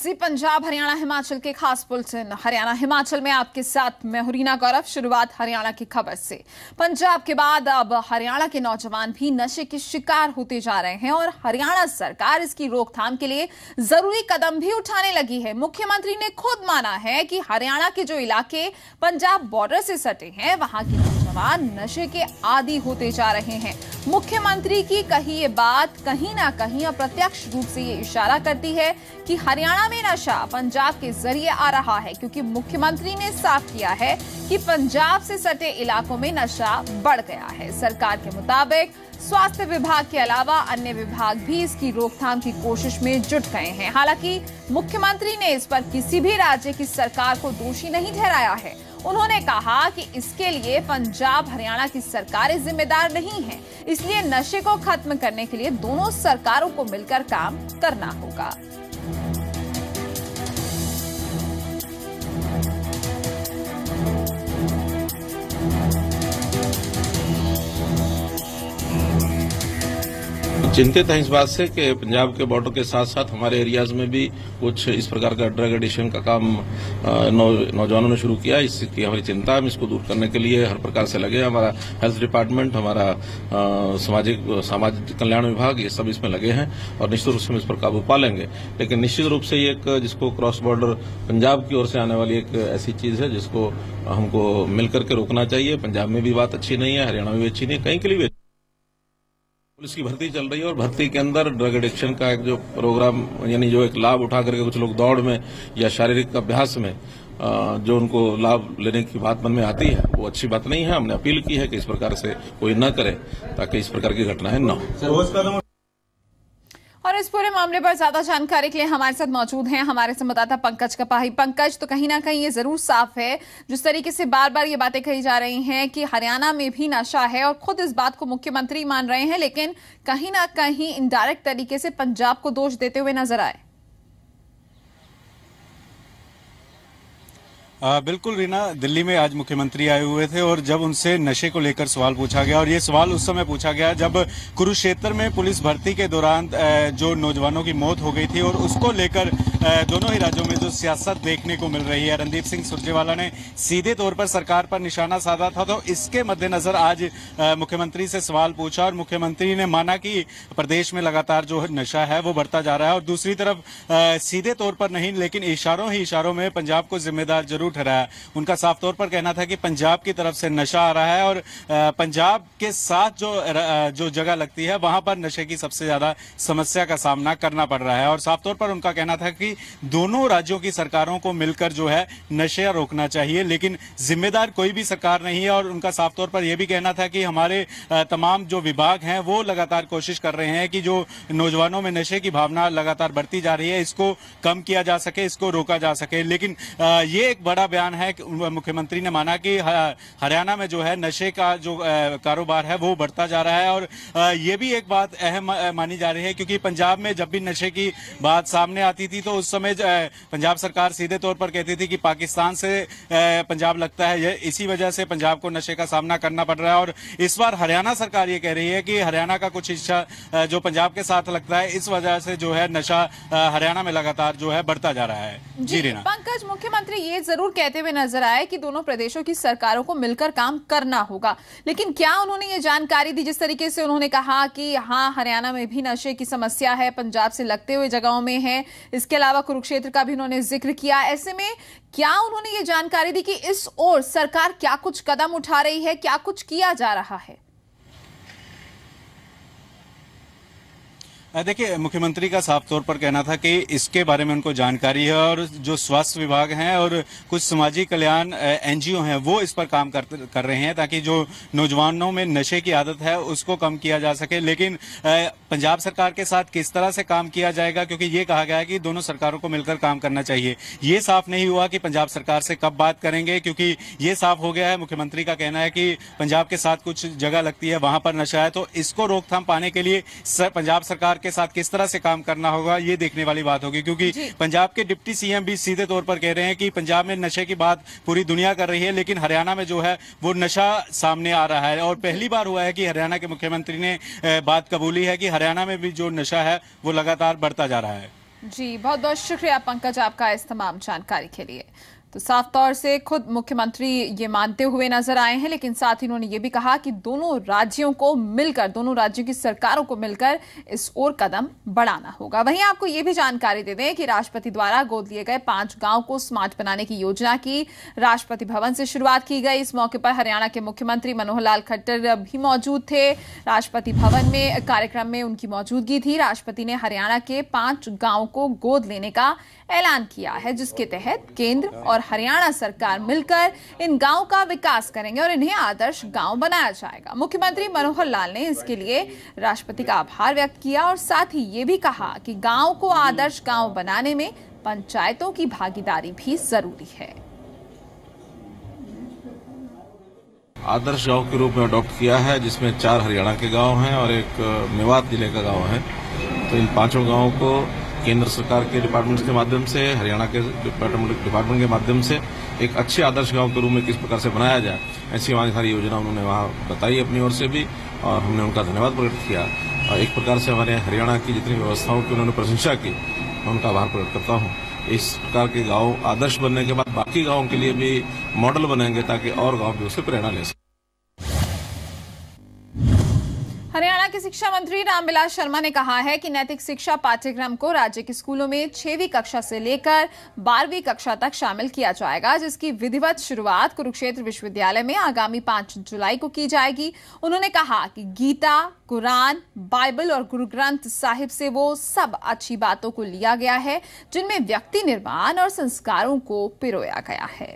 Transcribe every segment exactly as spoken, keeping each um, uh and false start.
जी पंजाब हरियाणा हिमाचल के खास बुलेटिन हरियाणा हिमाचल में आपके साथ मैं हुरीना गौरव। शुरुआत हरियाणा की खबर से। पंजाब के बाद अब हरियाणा के नौजवान भी नशे के शिकार होते जा रहे हैं और हरियाणा सरकार इसकी रोकथाम के लिए जरूरी कदम भी उठाने लगी है। मुख्यमंत्री ने खुद माना है कि हरियाणा के जो इलाके पंजाब बॉर्डर से सटे हैं वहां के नौजवान नशे के आदी होते जा रहे हैं। मुख्यमंत्री की कही ये बात कहीं ना कहीं अप्रत्यक्ष रूप से ये इशारा करती है कि हरियाणा में नशा पंजाब के जरिए आ रहा है, क्योंकि मुख्यमंत्री ने साफ किया है कि पंजाब से सटे इलाकों में नशा बढ़ गया है। सरकार के मुताबिक स्वास्थ्य विभाग के अलावा अन्य विभाग भी इसकी रोकथाम की कोशिश में जुट गए हैं। हालांकि मुख्यमंत्री ने इस पर किसी भी राज्य की सरकार को दोषी नहीं ठहराया है। उन्होंने कहा कि इसके लिए पंजाब हरियाणा की सरकारें जिम्मेदार नहीं हैं, इसलिए नशे को खत्म करने के लिए दोनों सरकारों को मिलकर काम करना होगा। चिंतित हैं इस बात से कि पंजाब के बॉर्डर के साथ साथ हमारे एरियाज में भी कुछ इस प्रकार का ड्रग एडिक्शन का काम नौ, नौजवानों ने शुरू किया। इसकी हमारी चिंता है। हम इसको दूर करने के लिए हर प्रकार से लगे। हमारा हेल्थ डिपार्टमेंट, हमारा सामाजिक सामाजिक कल्याण विभाग, ये सब इसमें लगे हैं और निश्चित रूप से हम इस पर काबू पा लेंगे। लेकिन निश्चित रूप से ये एक जिसको क्रॉस बॉर्डर पंजाब की ओर से आने वाली एक ऐसी चीज है जिसको हमको मिलकर के रोकना चाहिए। पंजाब में भी बात अच्छी नहीं है, हरियाणा में भी अच्छी नहीं है, कहीं के लिए भी। पुलिस की भर्ती चल रही है और भर्ती के अंदर ड्रग एडिक्शन का एक जो प्रोग्राम यानी जो एक लाभ उठा करके कुछ लोग दौड़ में या शारीरिक अभ्यास में जो उनको लाभ लेने की बात मन में आती है, वो अच्छी बात नहीं है। हमने अपील की है कि इस प्रकार से कोई न करे ताकि इस प्रकार की घटनाएं न हो। और इस पूरे मामले पर ज्यादा जानकारी के लिए हमारे साथ मौजूद हैं हमारे संवाददाता पंकज कपाही। पंकज, तो कहीं ना कहीं ये जरूर साफ है जिस तरीके से बार बार ये बातें कही जा रही हैं कि हरियाणा में भी नशा है और खुद इस बात को मुख्यमंत्री मान रहे हैं, लेकिन कहीं ना कहीं इनडायरेक्ट तरीके से पंजाब को दोष देते हुए नजर आए। आ, बिल्कुल रीना, दिल्ली में आज मुख्यमंत्री आए हुए थे और जब उनसे नशे को लेकर सवाल पूछा गया, और ये सवाल उस समय पूछा गया जब कुरुक्षेत्र में पुलिस भर्ती के दौरान जो नौजवानों की मौत हो गई थी और उसको लेकर दोनों ही राज्यों में जो सियासत देखने को मिल रही है। रणदीप सिंह सुरजेवाला ने सीधे तौर पर सरकार पर निशाना साधा था, तो इसके मद्देनजर आज मुख्यमंत्री से सवाल पूछा और मुख्यमंत्री ने माना कि प्रदेश में लगातार जो नशा है वो बढ़ता जा रहा है। और दूसरी तरफ सीधे तौर पर नहीं लेकिन इशारों ही इशारों में पंजाब को जिम्मेदार जरूर ठहराया। उनका साफ तौर पर कहना था कि पंजाब की तरफ से नशा आ रहा है और पंजाब के साथ जो जो जगह लगती है वहां पर नशे की सबसे ज्यादा समस्या का सामना करना पड़ रहा है। और साफ तौर पर उनका कहना था कि दोनों राज्यों की सरकारों को मिलकर जो है नशे रोकना चाहिए, लेकिन जिम्मेदार कोई भी सरकार नहीं है। और उनका साफ तौर पर यह भी कहना था कि हमारे तमाम जो विभाग हैं वो लगातार कोशिश कर रहे हैं कि जो नौजवानों में नशे की भावना लगातार बढ़ती जा रही है इसको कम किया जा सके, इसको रोका जा सके। लेकिन ये एक बड़ा बयान है कि मुख्यमंत्री ने माना कि हरियाणा में जो है नशे का जो कारोबार है वो बढ़ता जा रहा है। और ये भी एक बात अहम मानी जा रही है क्योंकि पंजाब में जब भी नशे की बात सामने आती थी तो उस समय पंजाब सरकार सीधे तौर पर कहती थी कि पाकिस्तान से पंजाब लगता है, इसी वजह से पंजाब को नशे का सामना करना पड़ रहा है। और इस बार हरियाणा सरकार ये कह रही है कि हरियाणा का कुछ हिस्सा जो पंजाब के साथ लगता है, इस वजह से जो है नशा हरियाणा में लगातार जो है बढ़ता जा रहा है। जी रीना। पंकज, मुख्यमंत्री ये जरूर कहते हुए नजर आए कि दोनों प्रदेशों की सरकारों को मिलकर काम करना होगा, लेकिन क्या उन्होंने ये जानकारी दी? जिस तरीके से उन्होंने कहा कि हाँ हरियाणा में भी नशे की समस्या है, पंजाब से लगते हुए जगहों में है, इसके अलावा कुरुक्षेत्र का भी उन्होंने जिक्र किया। ऐसे में क्या उन्होंने ये जानकारी दी कि इस ओर सरकार क्या कुछ कदम उठा रही है, क्या कुछ किया जा रहा है? देखिए, मुख्यमंत्री का साफ तौर पर कहना था कि इसके बारे में उनको जानकारी है और जो स्वास्थ्य विभाग हैं और कुछ सामाजिक कल्याण एनजीओ हैं वो इस पर काम कर, कर रहे हैं ताकि जो नौजवानों में नशे की आदत है उसको कम किया जा सके। लेकिन पंजाब सरकार के साथ किस तरह से काम किया जाएगा, क्योंकि ये कहा गया है कि दोनों सरकारों को मिलकर काम करना चाहिए। ये साफ नहीं हुआ कि पंजाब सरकार से कब बात करेंगे, क्योंकि ये साफ हो गया है, मुख्यमंत्री का कहना है कि पंजाब के साथ कुछ जगह लगती है वहां पर नशा है, तो इसको रोकथाम पाने के लिए पंजाब सरकार के साथ किस तरह से काम करना होगा ये देखने वाली बात होगी। क्योंकि पंजाब के डिप्टी सीएम भी सीधे तौर पर कह रहे हैं कि पंजाब में नशे की बात पूरी दुनिया कर रही है, लेकिन हरियाणा में जो है वो नशा सामने आ रहा है। और पहली बार हुआ है कि हरियाणा के मुख्यमंत्री ने बात कबूली है कि हरियाणा में भी जो नशा है वो लगातार बढ़ता जा रहा है। जी, बहुत बहुत शुक्रिया पंकज आपका इस तमाम जानकारी के लिए। तो साफ तौर से खुद मुख्यमंत्री ये मानते हुए नजर आए हैं, लेकिन साथ ही उन्होंने ये भी कहा कि दोनों राज्यों को मिलकर, दोनों राज्यों की सरकारों को मिलकर इस ओर कदम बढ़ाना होगा। वहीं आपको ये भी जानकारी दे दें कि राष्ट्रपति द्वारा गोद लिए गए पांच गांव को स्मार्ट बनाने की योजना की राष्ट्रपति भवन से शुरुआत की गई। इस मौके पर हरियाणा के मुख्यमंत्री मनोहर लाल खट्टर भी मौजूद थे। राष्ट्रपति भवन में कार्यक्रम में उनकी मौजूदगी थी। राष्ट्रपति ने हरियाणा के पांच गांव को गोद लेने का ऐलान किया है, जिसके तहत केंद्र और हरियाणा सरकार मिलकर इन गांवों का विकास करेंगे और इन्हें आदर्श गांव बनाया जाएगा। मुख्यमंत्री मनोहर लाल ने इसके लिए राष्ट्रपति का आभार व्यक्त किया और साथ ही ये भी कहा कि गांव को आदर्श गांव बनाने में पंचायतों की भागीदारी भी जरूरी है। आदर्श गांव के रूप में अडॉप्ट किया है, जिसमें चार हरियाणा के गांव हैं और एक मेवात जिले का गांव है। तो इन पांचों गांवों को केंद्र सरकार के डिपार्टमेंट्स के माध्यम से, हरियाणा के डिपार्टमेंट डिपार्टमेंट के माध्यम से एक अच्छे आदर्श गांव के रूप में किस प्रकार से बनाया जाए, ऐसी हमारी सारी योजना उन्होंने वहां बताई अपनी ओर से भी, और हमने उनका धन्यवाद प्रकट किया। और एक प्रकार से हमारे हरियाणा की जितनी व्यवस्थाओं की उन्होंने प्रशंसा की, मैं उनका आभार प्रकट करता हूँ। इस प्रकार के गाँव आदर्श बनने के बाद बाकी गाँवों के लिए भी मॉडल बनेंगे, ताकि और गाँव भी उससे प्रेरणा ले सकें। हरियाणा के शिक्षा मंत्री रामविलास शर्मा ने कहा है कि नैतिक शिक्षा पाठ्यक्रम को राज्य के स्कूलों में छठवीं कक्षा से लेकर बारहवीं कक्षा तक शामिल किया जाएगा, जिसकी विधिवत शुरुआत कुरुक्षेत्र विश्वविद्यालय में आगामी पांच जुलाई को की जाएगी। उन्होंने कहा कि गीता, कुरान, बाइबल और गुरु ग्रंथ साहिब से वो सब अच्छी बातों को लिया गया है जिनमें व्यक्ति निर्माण और संस्कारों को पिरोया गया है।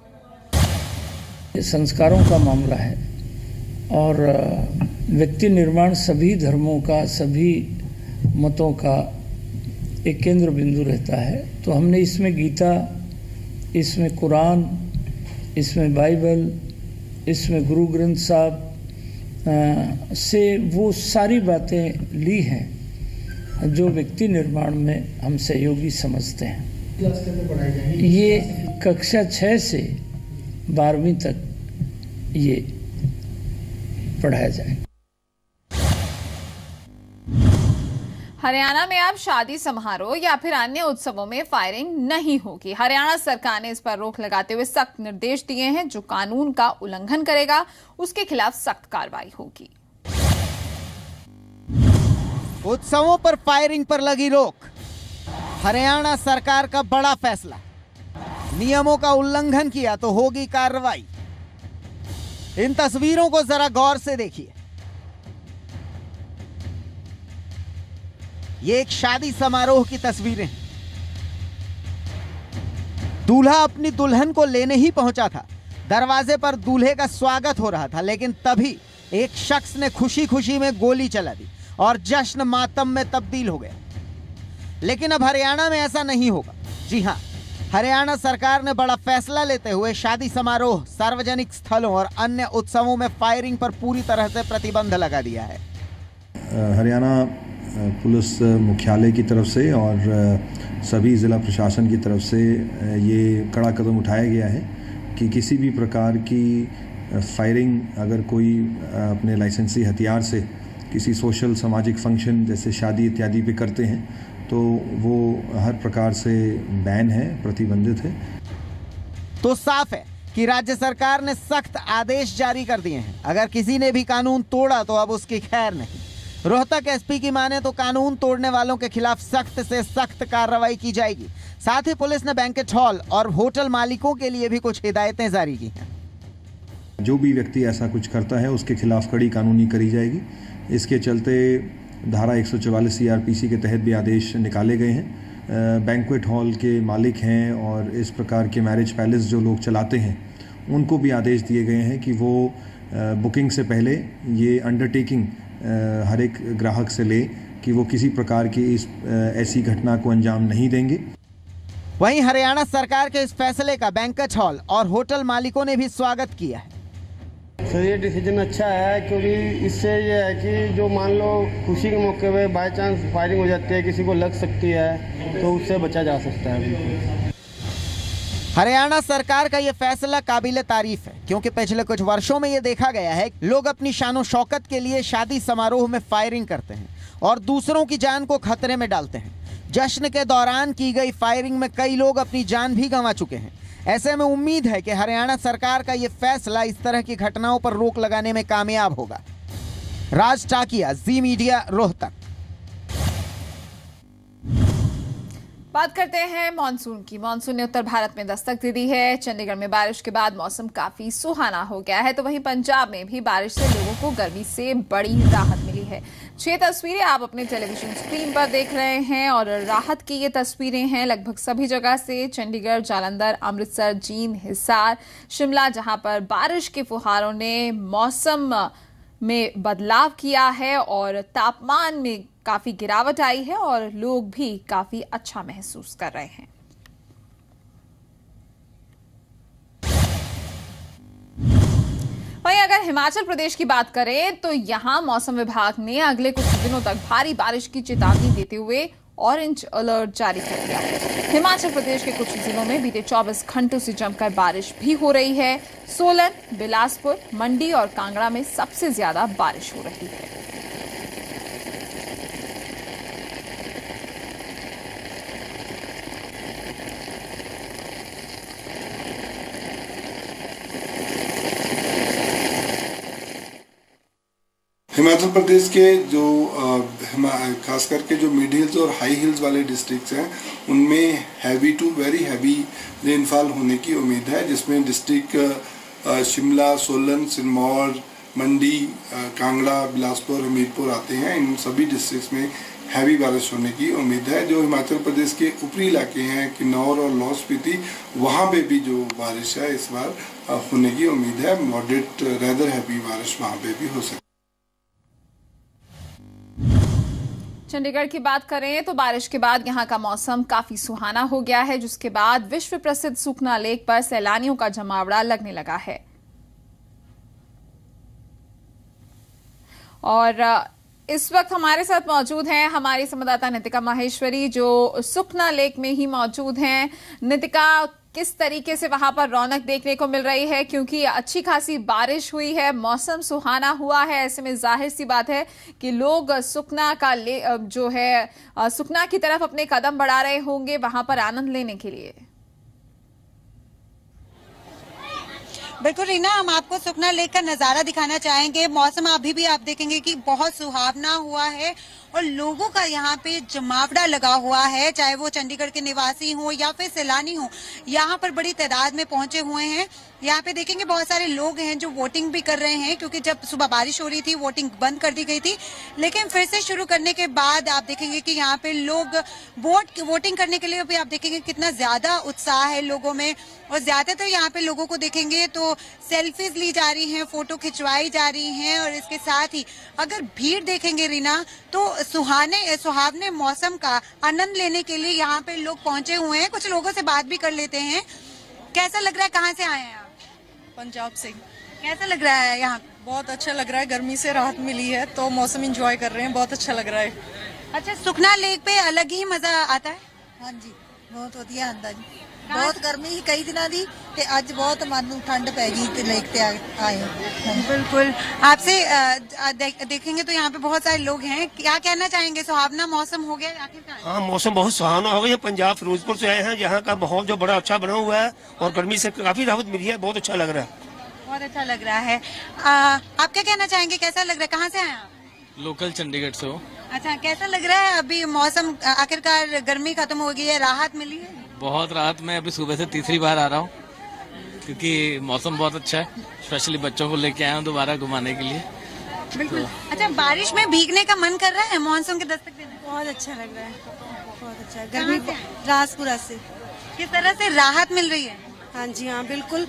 संस्कारों का मामला है और व्यक्ति निर्माण सभी धर्मों का, सभी मतों का एक केंद्र बिंदु रहता है। तो हमने इसमें गीता, इसमें कुरान, इसमें बाइबल, इसमें गुरु ग्रंथ साहब से वो सारी बातें ली हैं जो व्यक्ति निर्माण में हम सहयोगी समझते हैं। ये कक्षा छः से बारहवीं तक ये पढ़ाया जाए। हरियाणा में अब शादी समारोह या फिर अन्य उत्सवों में फायरिंग नहीं होगी। हरियाणा सरकार ने इस पर रोक लगाते हुए सख्त निर्देश दिए हैं। जो कानून का उल्लंघन करेगा उसके खिलाफ सख्त कार्रवाई होगी। उत्सवों पर फायरिंग पर लगी रोक। हरियाणा सरकार का बड़ा फैसला। नियमों का उल्लंघन किया तो होगी कार्रवाई। इन तस्वीरों को जरा गौर से देखिए। ये एक शादी समारोह की तस्वीरें हैं। दूल्हा अपनी दुल्हन को लेने ही पहुंचा था। दरवाजे पर दूल्हे का स्वागत हो रहा था, लेकिन तभी एक शख्स ने खुशी खुशी में गोली चला दी और जश्न मातम में तब्दील हो गया। लेकिन अब हरियाणा में ऐसा नहीं होगा। जी हां, हरियाणा सरकार ने बड़ा फैसला लेते हुए शादी समारोह, सार्वजनिक स्थलों और अन्य उत्सवों में फायरिंग पर पूरी तरह से प्रतिबंध लगा दिया है। हरियाणा पुलिस मुख्यालय की तरफ से और सभी ज़िला प्रशासन की तरफ से ये कड़ा कदम उठाया गया है कि किसी भी प्रकार की फायरिंग अगर कोई अपने लाइसेंसी हथियार से किसी सोशल सामाजिक फंक्शन जैसे शादी इत्यादि पे करते हैं तो वो हर प्रकार से बैन है, प्रतिबंधित है। तो साफ है कि राज्य सरकार ने सख्त आदेश जारी कर दिए हैं। अगर किसी ने भी कानून तोड़ा तो अब उसकी खैर नहीं। रोहतक एसपी की माने तो कानून तोड़ने वालों के खिलाफ सख्त से सख्त कार्रवाई की जाएगी। साथ ही पुलिस ने बैंकेट हॉल और होटल मालिकों के लिए भी कुछ हिदायतें जारी की हैं। जो भी व्यक्ति ऐसा कुछ करता है उसके खिलाफ कड़ी कानूनी करी जाएगी। इसके चलते धारा एक सौ चौवालीस सीआरपीसी के तहत भी आदेश निकाले गए हैं। बैंक्वेट हॉल के मालिक हैं और इस प्रकार के मैरिज पैलेस जो लोग चलाते हैं उनको भी आदेश दिए गए हैं कि वो बुकिंग से पहले ये अंडरटेकिंग हर एक ग्राहक से ले कि वो किसी प्रकार की इस ऐसी घटना को अंजाम नहीं देंगे। वहीं हरियाणा सरकार के इस फैसले का बैंक्वेट हॉल और होटल मालिकों ने भी स्वागत किया है। सर ये डिसीजन अच्छा है क्योंकि इससे ये है कि जो मान लो खुशी के मौके पे बाय चांस फायरिंग हो जाती है, किसी को लग सकती है, तो उससे बचा जा सकता है। हरियाणा सरकार का ये फैसला काबिले तारीफ है क्योंकि पिछले कुछ वर्षों में ये देखा गया है लोग अपनी शानो शौकत के लिए शादी समारोह में फायरिंग करते हैं और दूसरों की जान को खतरे में डालते हैं। जश्न के दौरान की गई फायरिंग में कई लोग अपनी जान भी गंवा चुके हैं। ऐसे में उम्मीद है कि हरियाणा सरकार का यह फैसला इस तरह की घटनाओं पर रोक लगाने में कामयाब होगा। राज टाकिया, जी मीडिया, रोहतक। बात करते हैं मानसून की। मानसून ने उत्तर भारत में दस्तक दे दी है। चंडीगढ़ में बारिश के बाद मौसम काफी सुहाना हो गया है, तो वहीं पंजाब में भी बारिश से लोगों को गर्मी से बड़ी राहत मिली है। छह तस्वीरें आप अपने टेलीविजन स्क्रीन पर देख रहे हैं और राहत की ये तस्वीरें हैं लगभग सभी जगह से। चंडीगढ़, जालंधर, अमृतसर, जींद, हिसार, शिमला, जहां पर बारिश के फुहारों ने मौसम में बदलाव किया है और तापमान में काफी गिरावट आई है और लोग भी काफी अच्छा महसूस कर रहे हैं। वहीं अगर हिमाचल प्रदेश की बात करें तो यहां मौसम विभाग ने अगले कुछ दिनों तक भारी बारिश की चेतावनी देते हुए ऑरेंज अलर्ट जारी कर दिया है। हिमाचल प्रदेश के कुछ जिलों में बीते चौबीस घंटों से जमकर बारिश भी हो रही है। सोलन, बिलासपुर, मंडी और कांगड़ा में सबसे ज्यादा बारिश हो रही है। हिमाचल प्रदेश के जो खास करके जो मिड हिल्स और हाई हिल्स वाले डिस्ट्रिक्ट्स हैं उनमें heavy to very heavy rainfall होने की उम्मीद है, जिसमें डिस्ट्रिक्ट शिमला, सोलन, सिरमौर, मंडी, कांगड़ा, बिलासपुर, हमीरपुर आते हैं। इन सभी डिस्ट्रिक्ट्स में हैवी बारिश होने की उम्मीद है। जो हिमाचल प्रदेश के ऊपरी इलाके हैं किन्नौर और लाहौल स्पीति, वहाँ पे भी जो बारिश है इस बार होने की उम्मीद है। मॉडरेट रेदर हैवी बारिश वहाँ पे भी हो सकती है। चंडीगढ़ की बात करें तो बारिश के बाद यहां का मौसम काफी सुहाना हो गया है, जिसके बाद विश्व प्रसिद्ध सुखना लेक पर सैलानियों का जमावड़ा लगने लगा है। और इस वक्त हमारे साथ मौजूद हैं हमारी संवाददाता नितिका माहेश्वरी, जो सुखना लेक में ही मौजूद हैं। नितिका, किस तरीके से वहां पर रौनक देखने को मिल रही है, क्योंकि अच्छी खासी बारिश हुई है, मौसम सुहाना हुआ है, ऐसे में जाहिर सी बात है कि लोग सुखना का ले जो है सुखना की तरफ अपने कदम बढ़ा रहे होंगे वहां पर आनंद लेने के लिए। बिल्कुल रीना, हम आपको सुखना लेक का नजारा दिखाना चाहेंगे। मौसम अभी भी आप देखेंगे कि बहुत सुहावना हुआ है और लोगों का यहाँ पे जमावड़ा लगा हुआ है, चाहे वो चंडीगढ़ के निवासी हो या फिर सैलानी हो, यहाँ पर बड़ी तादाद में पहुंचे हुए हैं। यहाँ पे देखेंगे बहुत सारे लोग हैं जो वोटिंग भी कर रहे हैं, क्योंकि जब सुबह बारिश हो रही थी वोटिंग बंद कर दी गई थी, लेकिन फिर से शुरू करने के बाद आप देखेंगे कि यहाँ पे लोग वोट वोटिंग करने के लिए भी आप देखेंगे कितना ज्यादा उत्साह है लोगों में। और ज्यादातर यहाँ पे लोगों को देखेंगे तो सेल्फीज ली जा रही हैं, फोटो खिंचवाई जा रही हैं। और इसके साथ ही अगर भीड़ देखेंगे रीना, तो सुहाने सुहावने मौसम का आनंद लेने के लिए यहाँ पे लोग पहुंचे हुए हैं। कुछ लोगों से बात भी कर लेते हैं। कैसा लग रहा है, कहाँ से आए हैं आप? पंजाब से। कैसा लग रहा है यहाँ? बहुत अच्छा लग रहा है, गर्मी से राहत मिली है तो मौसम एंजॉय कर रहे हैं, बहुत अच्छा लग रहा है। अच्छा, सुखना लेक पे अलग ही मजा आता है? हाँ जी, बहुत ਵਧੀਆ ਹੁੰਦਾ जी। बहुत गर्मी ही कई दिनों की ते आज बहुत मन नूं ठंड पै गई ते लेक पे आए। बिल्कुल, आपसे देख, देखेंगे तो यहाँ पे बहुत सारे लोग हैं। क्या कहना चाहेंगे, सुहावना मौसम हो गया आखिरकार? हाँ, मौसम बहुत सुहावना हो गया। पंजाब फिरोजपुर से आए हैं, यहाँ का माहौल जो बड़ा अच्छा बना हुआ है और गर्मी से काफी राहत मिली है, बहुत अच्छा लग रहा है। बहुत अच्छा लग रहा है। आ, आप क्या कहना चाहेंगे, कैसा लग रहा है? कहाँ से आए आप? लोकल चंडीगढ़ से हो। अच्छा, कैसा लग रहा है अभी मौसम? आखिरकार गर्मी खत्म हो गई है, राहत मिली है? बहुत राहत। मैं अभी सुबह से तीसरी बार आ रहा हूँ क्योंकि मौसम बहुत अच्छा है, स्पेशली बच्चों को लेके आया हूँ दोबारा घुमाने के लिए। बिल्कुल। अच्छा, बारिश में भीगने का मन कर रहा है मॉनसून के दस्तक देने? बहुत अच्छा लग रहा है, बहुत अच्छा। गर्मी राजपुरा से। किस तरह से राहत मिल रही है? हाँ जी, हाँ बिल्कुल।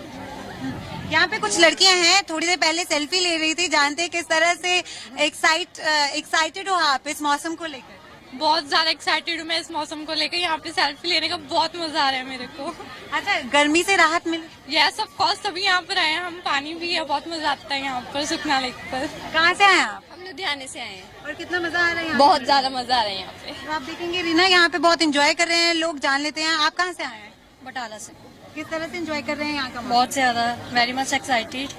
यहाँ पे कुछ लड़कियां हैं, थोड़ी देर पहले सेल्फी ले रही थी। जानते हैं किस तरह से एक्साइट एक्साइटेड हो आप इस मौसम को लेकर? बहुत ज्यादा एक्साइटेड हूँ मैं इस मौसम को लेकर। यहाँ पे सेल्फी लेने का बहुत मजा आ रहा है मेरे को। अच्छा, गर्मी से राहत मिल? यस ऑफ कोर्स, तभी यहाँ पर आए हैं हम। पानी भी है, बहुत मजा आता है यहाँ पर सुखना लेक पर। कहाँ से आए आप? हम लुधियाने से आए हैं। और कितना मजा आ रहा है? बहुत ज्यादा मजा आ रहा है यहाँ पे। तो आप देखेंगे रीना, यहाँ पे बहुत एंजॉय कर रहे हैं लोग। जान लेते हैं, आप कहाँ से आए हैं? बटाला से। किस तरह से एंजॉय कर रहे हैं यहाँ का? बहुत ज्यादा, वेरी मच एक्साइटेड,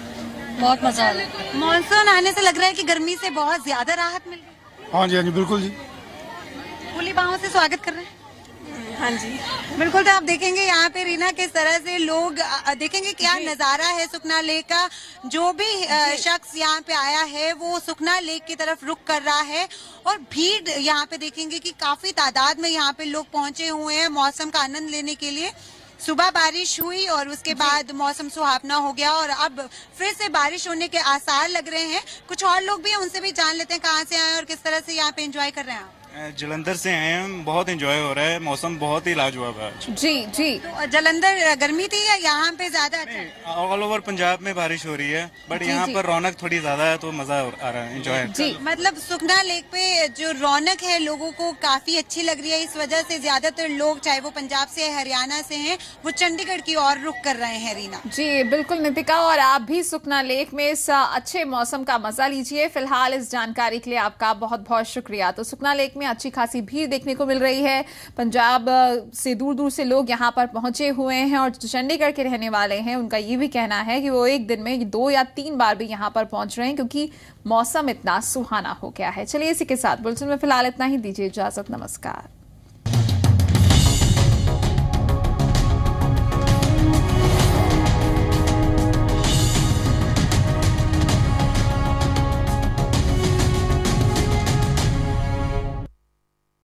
बहुत मजा आ रहा है। मानसून आने से लग रहा है कि गर्मी से बहुत ज्यादा राहत मिल गई। हाँ जी, हाँ जी, बिल्कुल जी। फुल ताली बाहों से स्वागत कर रहे हैं। हाँ जी बिल्कुल। तो आप देखेंगे यहाँ पे रीना किस तरह से लोग देखेंगे क्या नजारा है सुखना लेक का। जो भी शख्स यहाँ पे आया है वो सुखना लेक की तरफ रुख कर रहा है और भीड़ यहाँ पे देखेंगे कि काफी तादाद में यहाँ पे लोग पहुंचे हुए हैं मौसम का आनंद लेने के लिए। सुबह बारिश हुई और उसके बाद मौसम सुहावना हो गया और अब फिर से बारिश होने के आसार लग रहे हैं। कुछ और लोग भी हैं, उनसे भी जान लेते हैं कहाँ से आए और किस तरह से यहाँ पे एंजॉय कर रहे हैं आप। जलंधर से आए हैं, बहुत एंजॉय हो रहा है, मौसम बहुत ही लाजवाब है। जी जी। तो जलंधर गर्मी थी या यहाँ पे ज्यादा अच्छा? ऑल ओवर पंजाब में बारिश हो रही है बट यहाँ पर रौनक थोड़ी ज्यादा है तो मजा आ रहा है, एंजॉय। जी मतलब सुखना लेक पे जो रौनक है लोगों को काफी अच्छी लग रही है। इस वजह से ज्यादातर लोग चाहे वो पंजाब से हरियाणा से हैं वो चंडीगढ़ की ओर रुख कर रहे हैं। रीना जी बिल्कुल नितिका, और आप भी सुखना लेक में इस अच्छे मौसम का मजा लीजिए। फिलहाल इस जानकारी के लिए आपका बहुत बहुत शुक्रिया। तो सुखना लेक में अच्छी खासी भीड़ देखने को मिल रही है। पंजाब से दूर दूर से लोग यहाँ पर पहुंचे हुए हैं और जो चंडीगढ़ के रहने वाले हैं उनका ये भी कहना है कि वो एक दिन में दो या तीन बार भी यहाँ पर पहुंच रहे हैं क्योंकि मौसम इतना सुहाना हो गया है। चलिए इसी के साथ बुलेटिन में फिलहाल इतना ही, दीजिए इजाजत, नमस्कार।